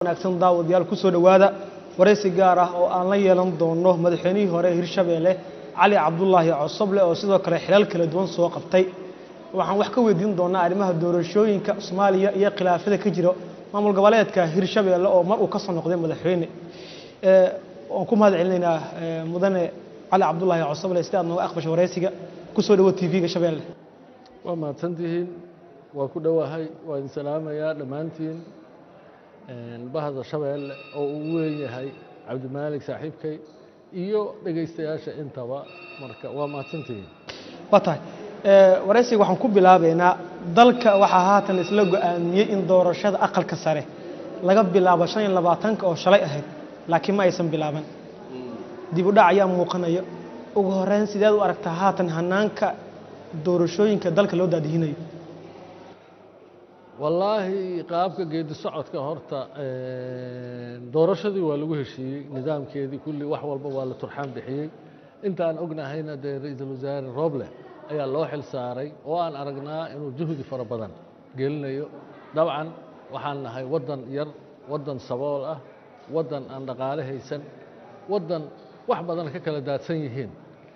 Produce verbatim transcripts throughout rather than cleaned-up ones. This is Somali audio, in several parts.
wanaagsan daawadayaal ku soo dhawaada wareysi gaar ah oo aan la yeelan doono madaxweynihii hore Hirshabeelle Cali Cabdullaahi Cosoble oo sidoo kale xilal kala duwan soo qabtay waxaan wax ka weydiin doonaa arrimaha doorashooyinka Soomaaliya iyo khilaafada ka jira maamul goboleedka Hirshabeelle oo mar uu ka soo noqday madaxweyne ee oo ku mahad celinaynaa mudane Cali Cabdullaahi Cosoble sida aad nooga aqbashay wareysiga ku soo dhawo T V-ga Shabeelle waa mahadsantihiin waa ku dhawahay waa idin salaamayaa dhammaantiin bahda Shabeelle oo uu weyn yahay Cabdimaalik saaxiibkay iyo dhageystayaasha intaba marka waa mahadsantihiin watahay ee wareysiga waxaan ku bilaabeynaa dalka waxa haatan isla go'aamiyay in doorashada aqalka sare laga bilaabo shan iyo labaatan oo shalay ahayd laakiin ma aysan bilaaban dib u dhac ayaa muuqanaya ugu horeyn sideed u aragtaa haatan hanaanka doorashooyinka dalka loo daadihinayo والله qaabka geedi socodka horta doorashadii waa lagu heshiiyey nidaamkeedii kulli wax walba waa la turxaan bixiyey intaan ognahayna de ra'iisul wasaare Roble ayaa loo xil saaray oo aan aragnaa inuu juhdi fara badan gelinayo dabcan waxaan nahay wadan yar wadan sabool ah wadan aan dhaqaale haysan wadan wax badan ka kala daadsan yihiin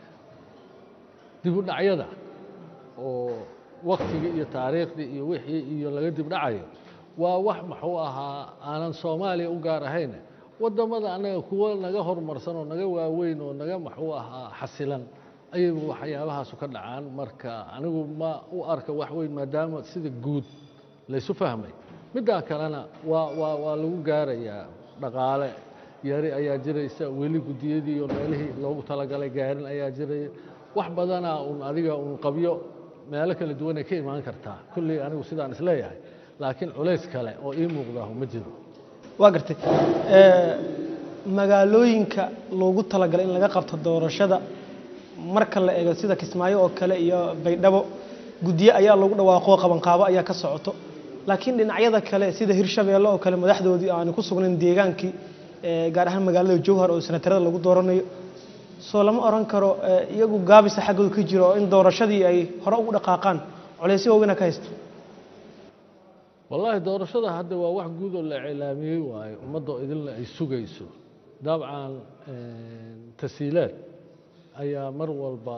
dib u dhacyada oo waqtiga iyo taariikhda iyo wixii iyo laga dib dhacayo waa wax maxuu ahaa aanan Soomaaliya u gaar ahayn wadamada anaga kuwa naga hormarsan oo naga waaweyn oo naga maxuu ahaa xasilan ayay waxyaabahaas ka dhacaan marka anigu ma u arka wax weyn maadaama sida guud la isu fahmay midda kalena waa waa waa lagu gaarayaa dhaqaale yari ayaa jiraysa weli gudiyadii iyo meelihii loogu talagalay gaarin ayaa jiray wax badana un adiga un qabyo meelo kala duwan ay ka imaan kartaa kulli anigu sidaan isleeyahay laakiin culays kale oo ii muuqda ma jiro waa gartay ee magaalooyinka loogu talagalay in laga qabto doorashada marka la eego sida Kismaayo oo kale iyo Baydhabo gudiye ayaa lagu dhawaaqo qaban qaabo ayaa ka socoto laakiin dhinacyada kale sida Hirshabeelle oo kale madaxdoodii aan ku sugnayn deegaankii ee gaar ahaan magaalada Jowhar oo senatarada lagu dooranayo soo lama oran karo iyagu gaabisa xagooda ka jiro in doorashadii ay hore ugu dhaqaaqaan culeysyo weyn ka haysto wallahi doorashada hadda waa wax guud oo la cilaamiyay waayo ummadda idinla ay sugayso dabcan tasiilaad ayaa mar walba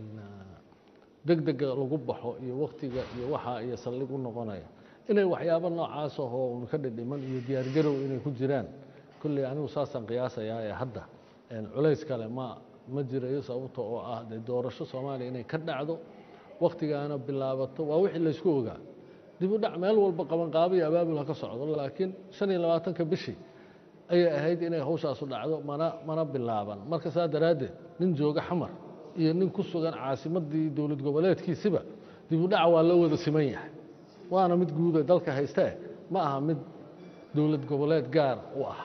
degdeg lagu baxo iyo waqtiga iyo waxa ay saldhig u noqonaya inay waxyaabo noocaas ah oo ka dhidhiman iyo diyaar garow inay ku jiraan kulli anigu saasan qiyaasayaa ee hadda culays kale ma ma jirayo sababtoo oo ah doorasho Soomaaliya inay ka dhacdo waqtigaana bilaabato waa wixii la isku ogaa dib u dhac meel walba qaban qaabay abaabul ka socdo laakiin shan iyo labaatan ka bishi ay ahayd inay hawshaas u dhacdo mana mana bilaaban marka saa daraadeed nin jooga xamar iyo nin ku sugan caasimadii dawlad goboleedkiisiba dib u dhac waa la wada siman yahay waana mid guud ee dalka haysta ma aha mid dawlad goboleed gaar u ah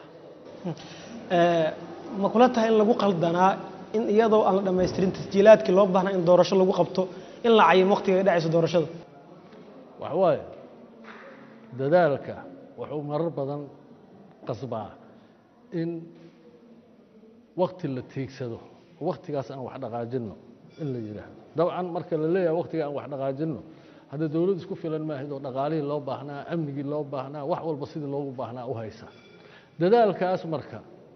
ee ma kula tahay in lagu qaldanaa in iyadoo aan la dhameystirin tasjiilaadkii loo baahnaa in doorasho lagu qabto in la cayin waqtiga ay dhacayso doorashada wax waay dadaalka wuxuu marar badan qasbaa in waqti la tiigsado waqtigaas aan wax dhaqaajino in la yiraahdo dabcan marka la leeyahay waqtiga aan wax dhaqaajino hada dawladdu isku filan ma ahayd oo dhaqaalihii loo baahnaa amnigii loo baahnaa wax walba sidii loogu baahnaa u haysa dadaalkaas marka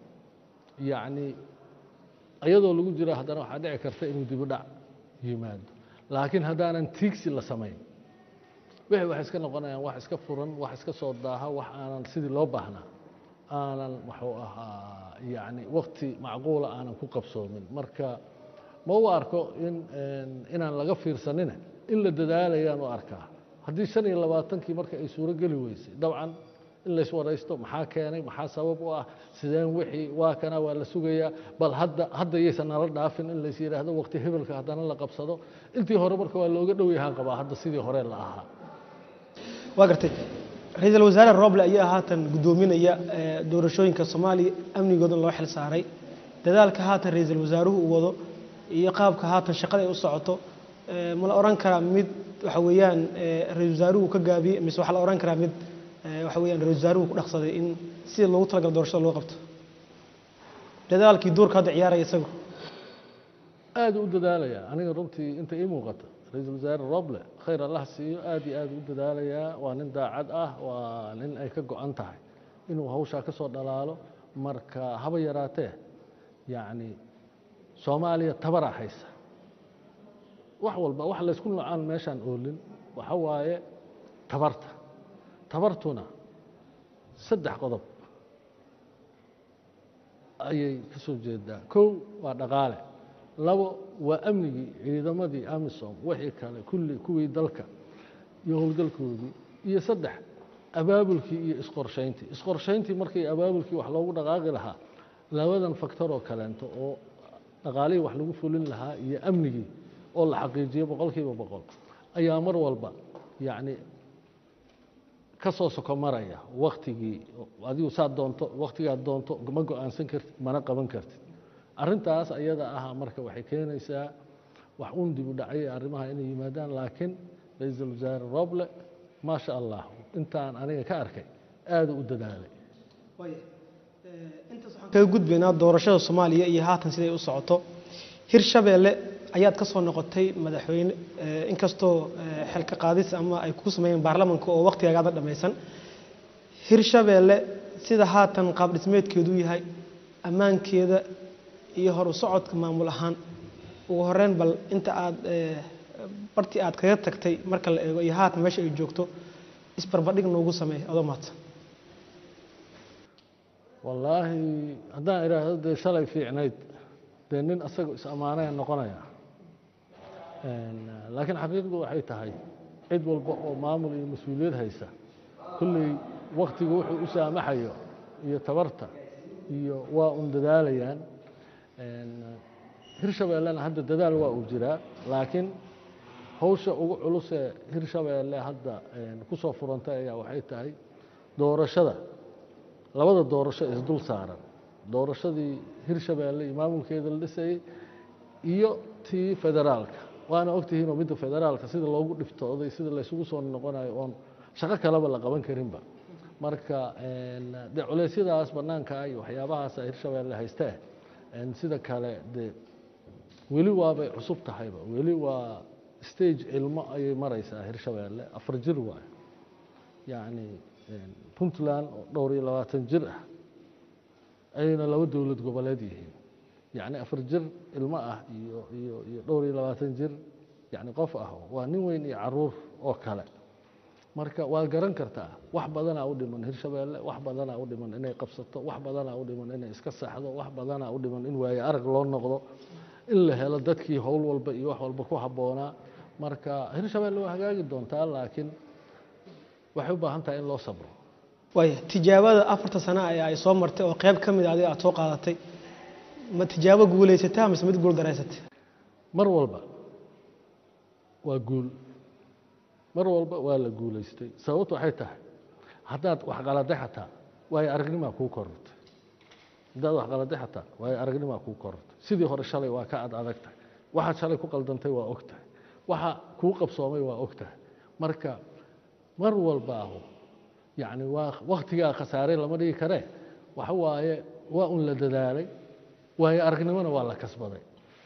يعني ayadoo lagu jira hadana waxa dhici karta inuu dib u dhac yimaado laakiin hadaanan tiigsi la sameyn wixii wax iska noqonayaan wax iska furan wax iska soo daaha wax aanan sidii loo baahnaa aanan wuxuu ahaa yani waqti macquul ah aanan ku qabsoomin marka ma u arko in inaan laga fiirsanin in la dadaalayaan oo arkaa haddii shan iyo labaatan kii marka ay suuro gali weysay dabcan in la iswaraysto maxaa keenay maxaa sabab u ah sideen wixii waa kana waa la sugayaa bal hadda hadda yeysan nala dhaafin in la is yiraahdo waqti hebelka hadana la qabsado intii hore marka waa looga dhow yahay qaba hadda sidii hore la ahaa waa gartay ra'iisul wasaare Roble ayaa haatan gudoominaya doorashooyinka Soomaaliya amnigooda loo xil saaray dadaalka haatan ra'iisul wasaaruhu uu wado iyo qaabka haatan shaqada ay u socoto ma la oran karaa mid waxa weeyaan ra'iisul wasaaruhu ka gaabiyay mise waxa la oran karaa mid waxa weeyaan ra'iisul wasaaruhu ku dhaqsaday in si loogu talagalay doorashada loo qabto dadaalkii doorka hadda ciyaaraya isagu aad u dadaalaya aniga runtii inta ii muuqata ra'iisul wasaare Roble khayr Allah siiyo aad iyo aad u dadaalaya waa nin daacad ah waa nin ay ka go'an tahay inuu hawshaa ka soo dhalaalo marka haba yaraatee yacni soomaaliya tabaraa haysa wax walba wax laysku noocaan meeshaan oolin waxa waaye tabarta tabartuna saddex qodob ayay ka soo jeedaa kow waa dhaqaale labo waa amnigii ciidamadii amisom wixii kale kulli kuwii dalka iyo howlgalkoodii iyo saddex abaabulkii iyo isqorshayntii isqorshayntii markii abaabulkii wax loogu dhaqaaqi lahaa labadan faktor oo kaleento oo dhaqaalihii wax lagu fulin lahaa iyo amnigii oo la xaqiijiyo boqolkiiba boqol ayaa mar walba yacni ka soo soko maraya waktigii adigu saad doonto waktigaad doonto ma go-aansan kartid mana qaban kartid arrintaas ayada ah marka waxay keenaysaa wax uun dib u dhacay arrimaha inay yimaadaan laakiin ra-iisul wasaare Roble maasha allah intaan aniga ka arkay aad u dadaalay intaas waxaan kaga gudbaynaa doorashada Soomaaliya iyo haatan siday u socoto Hirshabeelle ayaad ka soo noqotay madaxweyne inkastoo xilka qaadis ama ay ku sameeyeen baarlamaanka oo waqtigaada dhameysan Hirshabeelle sida haatan qaab dhismeedkeedu yahay ammaankeeda iyo hor u socodka maamul ahaan ugu horreyn bal inta aad bartii aad kaga tagtay marka la eego iyo haatan meesha ay joogto isbarbardhig noogu sameey adoo maadsan wallaahi haddaan idhaahdo dee shalay fiicnayd dee nin asaga is ammaanaya noqonaya laakiin xaqiiqdu waxay tahay cid walba oo maamul iyo mas-uuliyad haysa kulley waktigu wuxuu u saamaxayo iyo tabarta iyo waa un dadaalayaan Hirshabeellena hadda dadaal waa uu jiraa laakiin hawsha ugu culus ee Hirshabeelle hadda ku soo furantay ayaa waxay tahay doorashada labada doorasho is dul saaran doorashadii Hirshabeelle iyo maamulkeeda la dhisayay iyo tii federaalka waana ogtihiin oo midda federaalka sida loogu dhiftooday sida la isugu soo noqonayo oon shaqo kaleba la qaban karinba marka de culeysyadaas bannaanka iyo waxyaabahaas ay Hirshabeelle haysteen sida kale de weli waabay cusub tahayba weli waa stage ilmo ayay maraysaa Hirshabeelle afar jir waa yacni Puntland oo dhowr iyo labaatan jir ah ayna laba dowlad goboleed yihiin yacni afar jir ilmo ah iyo iyo iyo dhowr iyo labaatan jir yacni qof ah waa nin weyn iyo caruur oo kale marka waa garan kartaa wax badanaa u dhiman Hirshabeelle wax badanaa u dhiman inay qabsato wax badanaa u dhiman inay iska saxdo wax badanaa u dhiman in waaye arag loo noqdo in la helo dadkii howl walba iyo wax walba ku habboonaa marka Hirshabeelle waa hagaagi doontaa laakiin waxay u baahan tahay in loo sabro way tijaabada afarta sano ay soo martay oo qayb ka mid ah aad soo qaadatay ma tijaabo guuleysatay ama mid guul dareysatay mar walba waa guul mar walba waa la guuleystay sababtu waxay tahay haddaad wax qaladay xataa way aragnimo ku korortay haddaad wax qaladay xataa way aragnimo ku korortay sidii hore shalay waa ka ad adagtay waxa shalay ku qaldantay waa ogtahay waxa ku qabsoomay waa ogtahay marka mar walba يعني وقتها خسارة لما دي كره وحواي وأن لدلالي وهي أرجنمنا والله كسبضي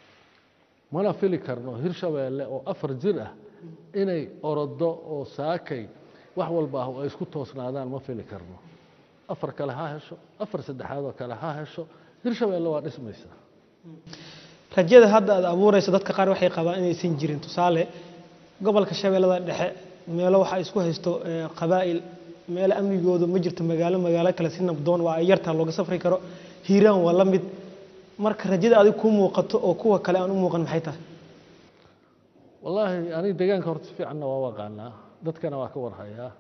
ما لا فيلي كرنو هيرشوا أو أفر جرة إني أرده أو ساكي وحول باهو يسكت توصنا هذا ما فيلي كرنو أفر كلها هشوا أفر سد هذا كلها هشوا هيرشوا اللي هو اسمه يسا رجال هذا أبو رئيس دتك قارو حي قبائل إني سنجرين تصالح قبل كشباب الله ده ميلو حي يسكت هستو قبائل meel amnigoodu ma jirto magaalo magaalo kale si nabdoon waa yarta looga safri karo hiiraan waa la mid marka rajada adiga ku muuqato oo kuwa kale aan u muuqan maxay tahay wallahi aniga deegaanka horta si fiican waa waqaanaa dadkana waa ka warhayaa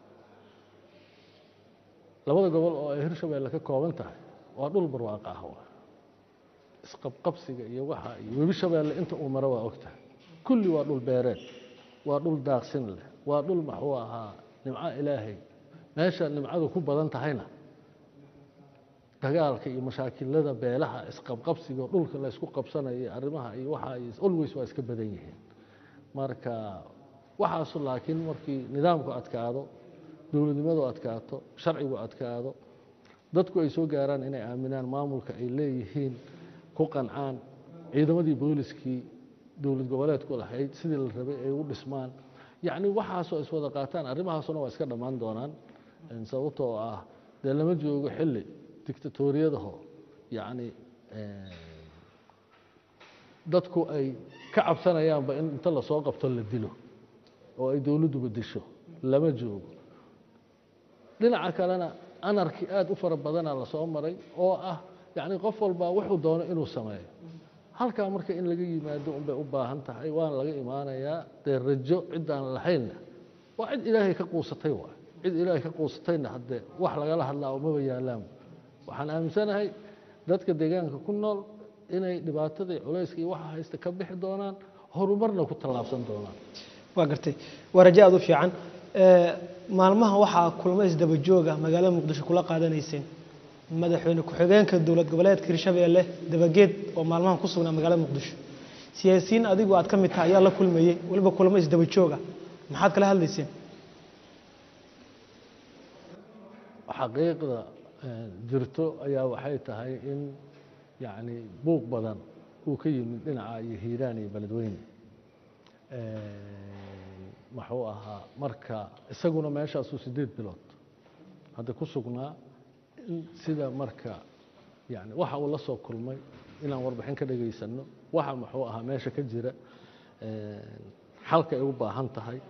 labada gobol oo ay Hirshabeelle ka kooban tahay waa dhul barwaaqo ah isqabqabsiga iyo waxa iyo webi Shabeelle inta uu maro waa ogtahay kulli waa dhul beereed waa dhul daaqsin leh waa dhul maxuu ahaa nimca ilaahay meesha nimcadu ku badan tahayna dagaalka iyo mashaakilada beelaha isqabqabsiga dhulka la isku qabsanayo arrimaha iyo waxa ay always waa iska badan yihiin marka waxaas laakiin markii nidaamku adkaado dawladnimadu adkaato sharcigu adkaado dadku ay soo gaaraan inay aaminaan maamulka ay leeyihiin ku qancaan ciidamadii booliskii dawlad goboleedku lahayd sidii la rabay ay u dhismaan يعني waxaasoo iswada qaataan arrimahaasuna waa iska dhamaan doonaan sababtoo ah dee lama joogo xilli dictatoriyadaho yacni dadku ay ka cabsanayaanba in inta lasoo qabto la dilo oo ay dowladduba disho lama joogo dhinaca kalena anarki aad u fara badanaa lasoo maray oo ah yacni qof walba wuxuu doono inuu sameeyo halkaa marka in laga yimaado unbay u baahan tahay waana laga imaanayaa dee rajo ciddaan lahaynna waa cid ilaahay ka quusatay waay cid ilaahay ka quusatayna haddee wax lagala hadlaa umaba yaalaan waxaan aaminsanahay dadka deegaanka ku nool inay dhibaatada iyo culayska iyo waxa haysta ka bixi doonaan horumarna ku tallaabsan doonaan waa gartay waa rajo aad u fiican maalmaha waxaa kulmo isdaba jooga magaalada muqdisho kula qaadanayseen madaxweyne ku-xigeenka dowlad goboleedka hirshabeelle dabageed oo maalmahan ku sugnaa magaalada muqdisho siyaasiyiin adigu aad ka mid tahay ayaa la kulmayey weliba kulmo isdaba jooga maxaad kala hadlayseen xaqiiqda jirto ayaa waxay tahay in yacni buuq badan uu ka yimid dhinaca iyo hiiraan iyo beledweyne muxuu ahaa marka isaguna meeshaasuu siddeed bilood hadda ku sugnaa sida marka yani waxa uu la soo kulmay inaan warbixin ka dhagaysano waxa muxuu ahaa meesha ka jira xalka ay u baahan tahay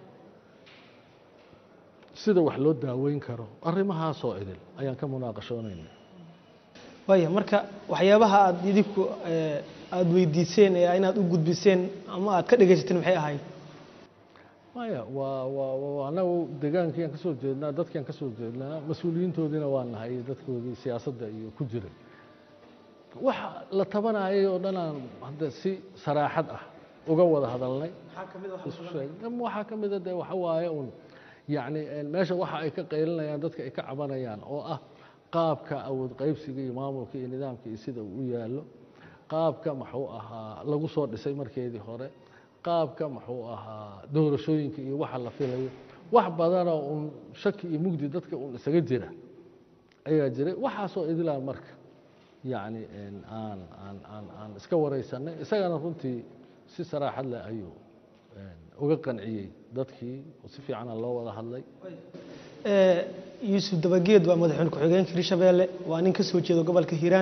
sida wax loo daaweyn karo arrimahaasoo idil ayaan ka munaaqashoonaynaa waaya marka waxyaabaha aad idinku aada weydiiseen ee inaad u gudbiseen ama aad ka dhagaysateen maxay ahayd maya waa waa anagu deegaankii aan ka soo jeednaa dadkii aan ka soo jeednaa mas-uuliyiintoodiina waa nahay iyo dadkoodii siyaasadda iyo ku jiray waxa la tabanayay oo dhan aan hadda si saraaxad ah uga wada hadalnay waxaa ka mida dee waxa waaye un yacni meesha waxa ay ka qaylinayaan dadka ay ka cabanayaan oo ah qaabka awood qaybsiga iyo maamulka iyo nidaamka iyo sida uu u yaallo qaabka muxuu ahaa lagu soo dhisay markeedii hore qaabka muxuu ahaa doorashooyinka iyo waxa la filayo wax badanoo un shaki iyo mugdi dadka un isaga jira ayaa jiray waxaasoo idilaa marka yacni aan aan aan aan iska waraysanay isagana runtii si saraaxad leh ayuu uga qanciyey dadkii si fiicana loo wada hadlay yuusuf dabageed waa madaxweyne ku-xigeenka hirshabeelle waa nin ka soo jeeda gobolka hiiraan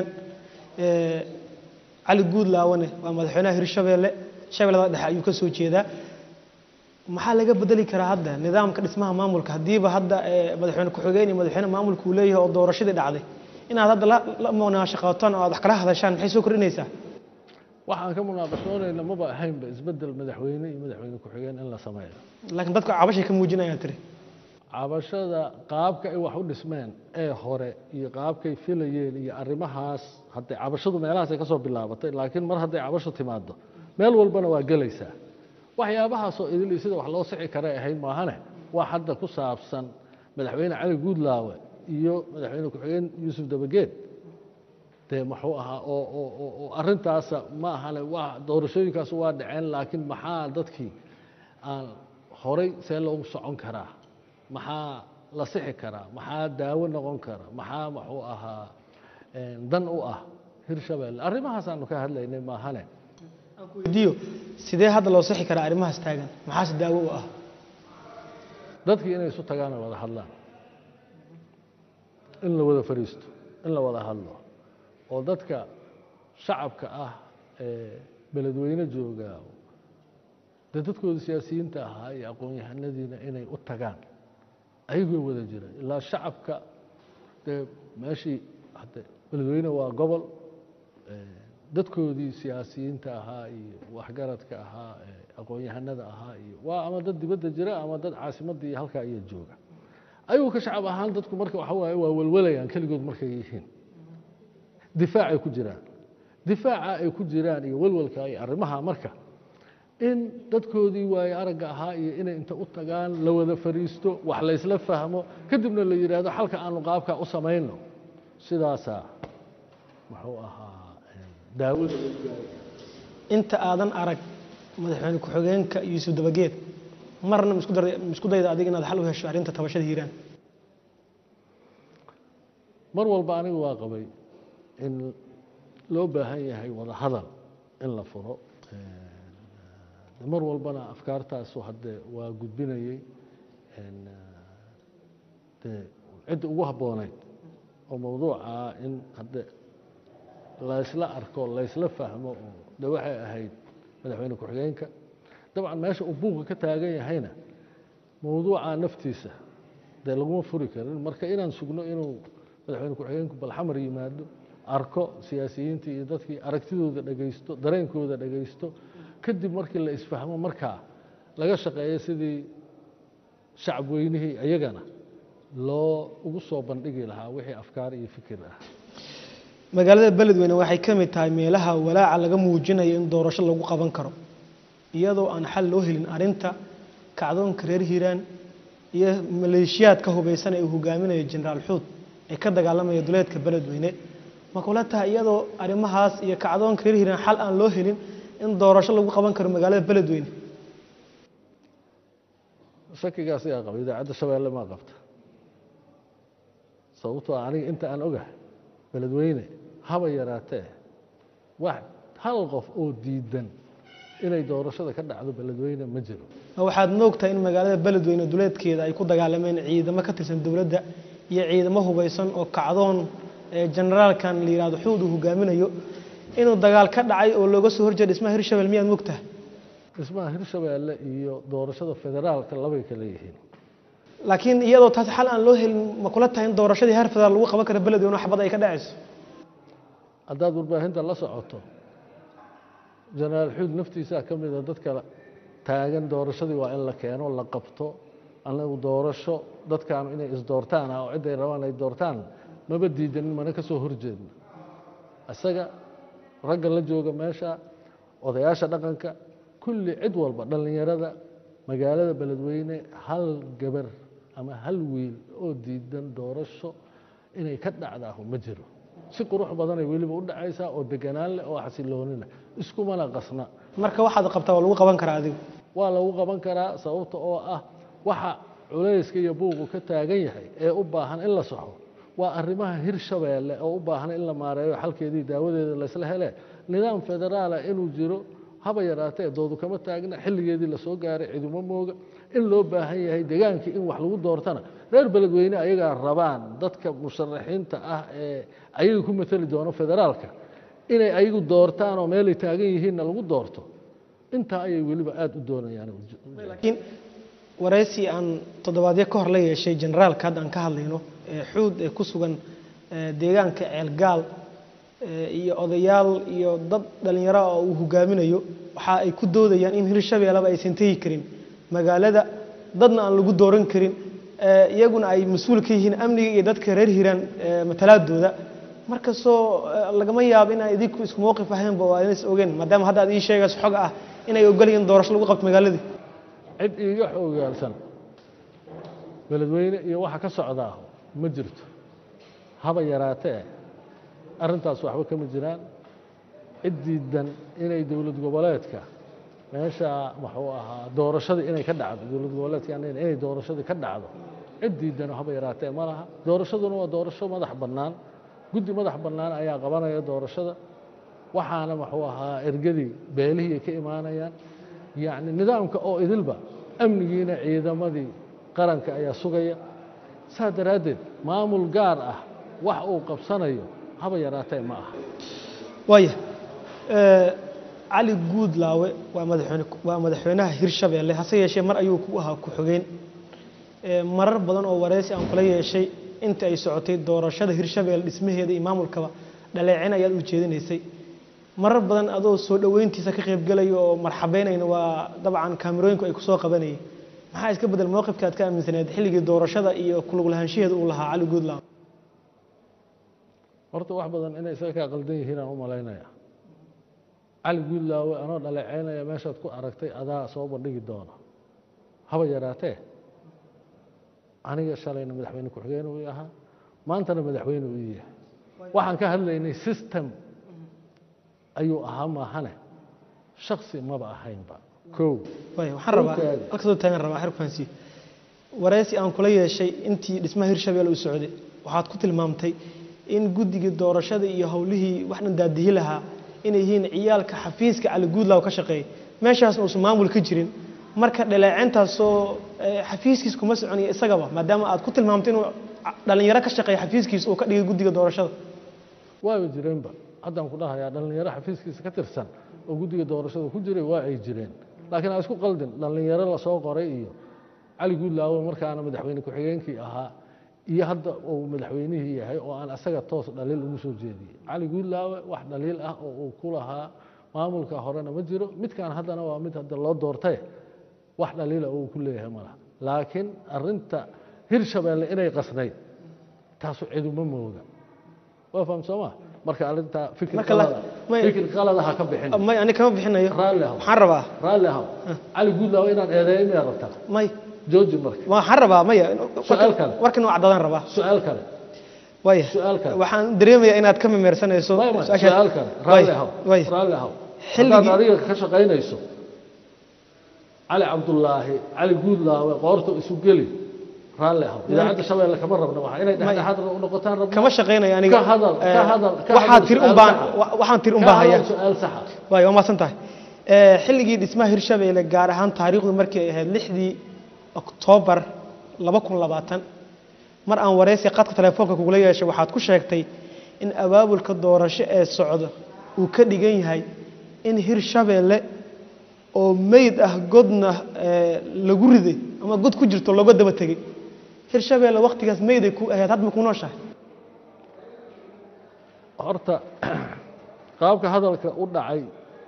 cali guudlaawane waa madaxweynaha hirshabeelle shabeellada dhexe ayuu ka soo jeedaa maxaa laga bedeli karaa hadda nidaamka dhismaha maamulka haddiiba hadda madaxweyne ku-xigeen iyo madaxweyne maamulka uu leeyahay oo doorashadii dhacday inaad hadda la munaashaqootaan oo aad wax kala hadashaan maxay soo kordhinaysaa waxaan ka munaaqashoonayna maba ahaynba isbedel madaxweyne iyo madaxweyne ku-xigeen in la sameeyo laakiin dadku cabashay ka muujinayaan tiri cabashada qaabka ay wax u dhismeen ee hore iyo qaabkay filayeen iyo arrimahaas hadday cabashadu meelahaas ay ka soo bilaabatay laakiin mar hadday cabasho timaado meel walbana waa gelaysaa waxyaabahaasoo idil iyo sida wax loo sixi karay ahayd maahane waa hadda ku saabsan madaxweyne cali guudlaawe iyo madaxweyne ku-xigeen yuusuf dabageed dee muxuu ahaa oo oo oo arrintaasa ma ahane waa doorashooyinkaas waa dhaceen laakiin maxaa dadkii aan horay see loogu socon karaa maxaa la sixi karaa maxaa daawo noqon kara maxaa muxuu ahaa dan u ah hirshabeelle arrimahaasaanu ka hadlaynay maahane aan ku weydiiyo sidee hadda loo sixi karaa arrimahaas taagan maxaase daawo u ah dadkii inay isu tagaan oo wada hadlaan in la wada fariisto in la wada hadlo oo dadka shacabka ah ee beledweyne jooga dee dadkooda siyaasiyiinta ahaa iyo aqoon-yahanadiina inay u tagaan ayagoo wada jira ilaa shacabka dee meeshii hadde beledweyne waa gobol dadkoodii siyaasiyiinta ahaa iyo waxgaradka ahaa aqoon-yahanada ahaa iyo waa ama dad dibadda jira ama dad caasimadda iyo halkaa iyo jooga ayuu ka shacab ahaan dadku marka waxa waaye waa welwalayaan keligood markay yihiin difaacay ku jiraan difaaca ay ku jiraan iyo welwalka iyo arrimaha marka in dadkoodii waaye aragga ahaa iyo inay inta u tagaan la wada fariisto wax la isla fahmo kadibna la yidhaahdo xalka aanu qaabkaa u samayno sidaasaa muxuu ahaa daawada inta aadan arag madaxweyne ku-xigeenka yuusuf dabageed marna misku dayda adiga inaad xal u hesho arrinta tabashada hiiraan mar walba anigu waa qabay in loo baahan yahay wada hadal in la furo mar walbana afkaartaasu haddee waa gudbinayey dee cidda ugu habboonayd oo mawduuca in hadde la isla arko la isla fahmo oo de waxay ahayd madaxweyne ku-xigeenka dabcan meesha uu buuqa ka taagan yahayna mawduuca naftiisa dee laguma furi karin marka inaan sugno inuu madaxweyne ku-xigeenku balxamar yimaado arko siyaasiyiintii iyo dadkii aragtidooda dhagaysto dareenkooda dhagaysto kadib markii la isfahmo markaa laga shaqeeyo sidii shacab weynihii ayagana loo ugu soo bandhigi lahaa wixii afkaar iyo fikir ah magaalada beledweyne waxay ka mid tahay meelaha walaaca laga muujinayo in doorasho lagu qaban karo iyadoo aan xal loo helin arinta kacdoonka reer hiiraan iyo maleeshiyaadka hubeysan ee uu hogaaminayo jenaraal xuud ee ka dagaalamaya duleedka beledweyne ma kula tahay iyadoo arrimahaas iyo kacdoonka reer hiiraan xal aan loo helin in doorasho lagu qaban karo magaalada beledweyne shakigaas ayaa qaba idaacadda shabeelle maa qabta sababtoo aniga inta aan ogahay beledweyne haba yaraatee wax hal qof oo diidan inay doorashada ka dhacdo beledweyne ma jiro waxaad moogtahay in magaalada beledweyne duleedkeeda ay ku dagaalameen ciidamo ka tirsan dowladda iyo ciidamo hubeysan oo kacdoon generaalkan la yiraahdo xuud uu hogaaminayo inuu dagaal ka dhacay oo looga soo horjeedo dhismaha Hirshabelle miyaad moogtahay dhismaha Hirshabelle iyo doorashada federaalka labay kala yihiin laakiin iyadoo taas xal aan loo helin ma kula tahay in doorashadii heer federaal lagu qaban karo beledweyne wax bad ay ka dhacayso haddaad warbaahinta la socoto jenaraal xuud naftiisa ka mid ah dadka taagan doorashadii waa in la keeno la qabto anagu doorasho dadkan inay is doortaan oo cid ay rabaan ay doortaan maba diidanin mana ka soo horjeedno isaga ragga la jooga meesha odayaasha dhaqanka kulli cid walba dhalinyarada magaalada beledweyne hal gabar ama hal wiil oo diidan doorasho inay ka dhacdaahu ma jiro si qurux badan ay weliba u dhacaysaa oo deganaan leh oo xasiloonina iskumana qasna marka waxaad qabtaa waa lagu qaban karaa adigu waa lagu qaban karaa sababta oo ah waxa culayska iyo buuqu ka taagan yahay ee u baahan in la saxo waa arrimaha Hirshabelle oo u baahan in la maareeyo xalkeedii daawadeeda la isla hele nidaam federaal ah inuu jiro haba yaraatee doodu kama taagna xilligeedii la soo gaaray ciidamo mooga in loo baahan yahay deegaankii in wax lagu doortana reer beledweyne ayaga rabaan dadka musharaxiinta ah ee ayaga ku matali doono federaalka inay ayagu doortaan oo meel ay taagan yihiinna lagu doorto inta ayay weliba aad u doonayaan laakiin waraysi aan toddobaadyo ka hor la yeeshay generaalka hadda aan ka hadlayno ee xuud ee ku sugan deegaanka ceelgaal iyo odayaal iyo dad dhalinyaro oo uu hogaaminayo waxa ay ku doodayaan in Hirshabelle aysan tagi karin magaalada dadna aan lagu dooran karin iyaguna ay mas'uul ka yihiin amniga iyo dadka reer Hiiraan matalaadooda marka soo lagama yaabo in ay idinku isku mowqif ahaynba waa inay ogeyn maadaama hadda aad ii sheegayso xog ah inay ogolayeen doorasho lagu qabto magaaladii cid iiga xoogaalsan beledweyne iyo waxa ka socdaa ma jirto haba yaraatee arrintaas waxba kama jiraan cid diidan inay dowlad goboleedka meesha wuxuu ahaa doorashada inay ka dhacdo dowlad goboleedka inay doorashada ka dhacdo cid diidan haba yaraatee ma laha doorashaduna waa doorasho madax bannaan guddi madax bannaan ayaa qabanaya doorashada waxaana wuxuu ahaa ergadii beelihii ka imaanayaan yacni nidaamka oo idilba amnigiina ciidamadii qaranka ayaa sugaya saa daraaddeed maamul gaar ah wax uu qabsanayo haba yaraatee ma aha waaya cali guudlaawe waa madaxweyne waa madaxweynaha Hirshabelle hase yeeshee mar ayuu ku ahaa ku xogeen marar badan oo wareysi aan kula yeeshay inta ay socotay doorashada Hirshabelle dhismaheeda iyo maamulkaba dhaleecin ayaad u jeedinaysay marar badan adoo soo dhaweyntiisa ka qayb galay oo marxabeynayna waa dabcan kaamirooyinku ay ku soo qabanayeen maxaa iska bedel mowqifka aad ka aaminsaneed xilligii doorashada iyo kulug lahaanshiheeda uu lahaa cali guudlaawe horta wax badan inay isaga ka qaldan yihiin aan u malaynaya cali guudlaawe anoo dhaleeceynaya meeshaad ku aragtay adaa soo bandhigi doona haba yaraatee aniga shalayna madaxweyne ku-xigeen uu ahaa maantana madaxweyne uu yahay waxaan ka hadlaynay system ayuu ahaa maahane shakhsi maba ahaynba kow way waxaan rabaa halkaasoo taagan rabaa xir fahansi wareysi aan kula yeeshay intii dhismaha Hirshabelle uu socday waxaad ku tilmaamtay in guddiga doorashada iyo hawlihii waxna daadihi lahaa inay yihiin ciyaalka xafiiska cali guudlaawe ka shaqeeyay meeshaasna uu maamul ka jirin marka dhaleecintaas oo xafiiskiis kuma soconaya isagaba maadaama aad ku tilmaamtay inuu dhalinyaro ka shaqeeya xafiiskiisa uu ka dhigay guddiga doorashada waaba jireenba haddaan ku dhahayaa dhalinyaro xafiiskiisa ka tirsan oo guddiga doorashada ku jiray waa ay jireen laakiin aan isku qaldin dhalinyaro la soo qoray iyo cali guudlaawe markaana madaxweyne ku-xigeenkii ahaa iyo hadda uu madaxweynihii yahay oo aan asaga toos dhaliil ugu soo jeediyey cali guudlaawe wax dhaliil ah oo uu ku lahaa maamulka horena ma jiro midkaan haddana waa mid hadda loo doortay wax dhaliila oo uu ku leeyahay malaha laakiin arrinta hirshabeelle inay qasnayd taasu ciduma mooga waa faham soo maa marka arrinta fikir qalada fikir qalada ha ka bixin may ani kama bixinayo raalli ah waxaan rabaa raalli ah cali guudlaawe inaan eedeeyo ma rabtaa may jooji marka waxaan rabaa maya su'aal kale warkan waa cadaan rabaa su'aal kale way su'aal kale waxaan dareemayaa inaad ka memersanayso su'aal kale raalli ah raalli ah xilliga adiga ka shaqaynayso cali cabdullaahi cali guudlaawe qoorta isu geli raalli ah idaacadda shabeelle kama rabno waxa inay dhexdhexaad u noqotaan rabno kama shaqaynayo aniga ka hadal ka hadal waxaan tir u baan waxaan tir u baahaya su'aal sax way waa maasantahay ee xilligii dhismaha hirshabeelle gaar ahaan taariikhdu markii ay ahayd lixdii October laba kun iyo labaatan mar aan wareysi qadka telefoonka kugula yeeshay waxaad ku sheegtay in abaabulka doorasho ee socda uu ka dhigan yahay in hirshabeelle oo meyd ah godna lagu riday ama god ku jirto laga daba tagay hirshabeelle waqtigaas meyd ay ku ahayd hadma ku nooshahay horta qaabka hadalka u dhacay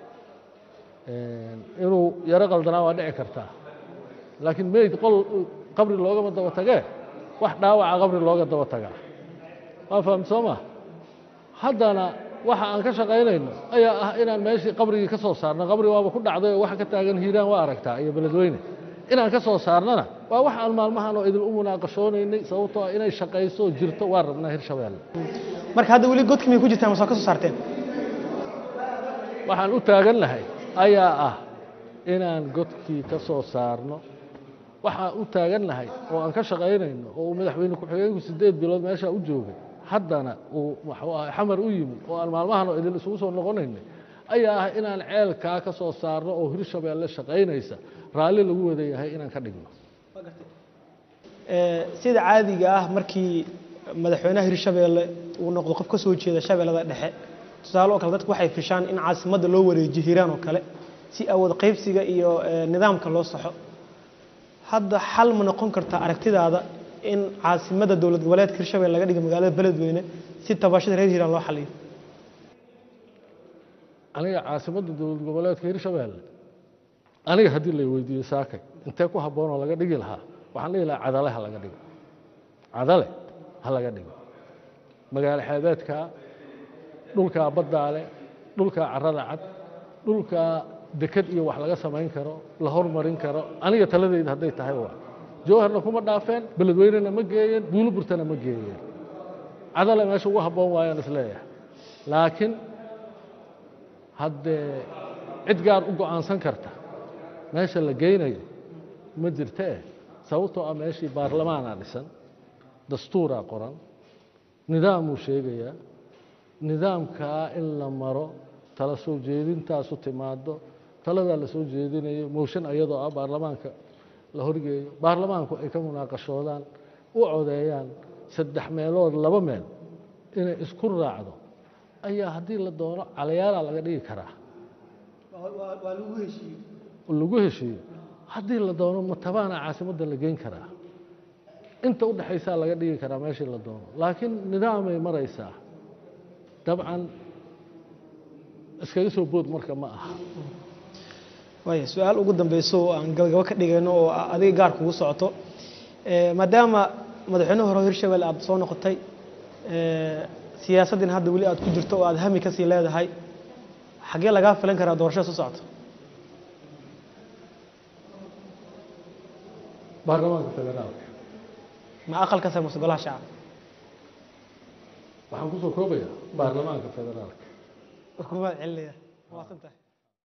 inuu yara qaldanaa waa dhici kartaa laakiin meyd qol qabri loogama daba tagee wax dhaawaca qabri looga daba tagaa waa faham soo ma haddana waxa aan ka shaqaynayno ayaa ah inaan meeshii qabrigii ka soo saarno qabri waaba ku dhacday oo waxa ka taagan hiiraan waa aragtaa iyo beledweyne inaan ka soo saarnana waa wax aan maalmahan oo idil u munaaqashoonaynay sababtoo ah inay shaqayso jirto waa rabnaa hirshabeelle marka hadda weli godkii may ku jirtaan masoo ka soo saarteen waxaan u taagan lahay ayaa ah inaan godkii ka soo saarno waxaan u taagan lahay oo aan ka shaqaynayno oo uu madaxweyne ku-xigeenku siddeed bilood meesha u joogay haddana uu wuxuu ahaa xamar u yimid oo aan maalmahan oo idil isugu soo noqonaynay ayaa ah inaan ceelkaa ka soo saarno oo hirshabeelle shaqaynaysa raalli lagu wada yahay inaan ka dhigno sida caadiga ah markii madaxweynaha hirshabeelle uu noqdo qof ka soo jeeda shabeellada dhexe tusaale oo kale dadku waxay fishaan in caasimadda loo wareejiyo hiiraan oo kale si awood qaybsiga iyo nidaamka loo saxo hadda xal ma noqon kartaa aragtidaada in caasimadda dowlad goboleedka hirshabeelle laga dhigo magaalada beledweyne si tabashada reer hiiraan loo xaliyo aniga caasimadda dowlad goboleedka hirshabeelle aniga haddii la weydiiyo saakay intee ku habboon oo laga dhigi lahaa waxaan dhihi lahaa cadale ha laga dhigo cadale ha laga dhigo magaalo xeebeedka dhulkaa baddaale dhulkaa carrada cad dhulkaa deked iyo wax laga samayn karo la hormarin karo aniga taladayda hadday tahay waa jowharna kuma dhaafeen beledweynena ma geeyeen buuliburtana ma geeyeen cadale meesha ugu habboon waayaan isleeyahay laakiin haddee cid gaar u go'aansan karta meesha la geynayo ma jirtee sababtoo ah meeshii baarlamaanaa dhisan dastuuraa qoran nidaamuu sheegayaa nidaamkaa in la maro tala soo jeedintaasu timaado taladaa la soo jeedinayo mooshan ayadoo ah baarlamaanka la horgeeyo baarlamaanku ay ka munaaqashoodaan u codeeyaan saddex meelood laba meel inay isku raacdo ayaa haddii la doono calayaalaa laga dhigi karaa waa lagu heshiiyo lagu heshiiyo haddii la doono matabaana caasimadda la geyn karaa inta u dhaxaysaa laga dhigi karaa meeshii la doono laakiin nidaamay maraysaa dabcan iskaga soo bood marka ma aha waaya su-aal ugu dambeyso oo aan gabagabo ka dhigayno oo adiga gaar kugu socoto maadaama madaxweyne hore hirshabeelle aad soo noqotay siyaasaddiina hadda weli aad ku jirto oo aad hami kasii leedahay xaggee lagaa filan karaa doorashada soo socoto baarlamaanka federaalka ma aqalka sare mase golaha shacabka waxaan kusoo koobayaa baarlamaanka federaalka xukuumad celinaya waa santahay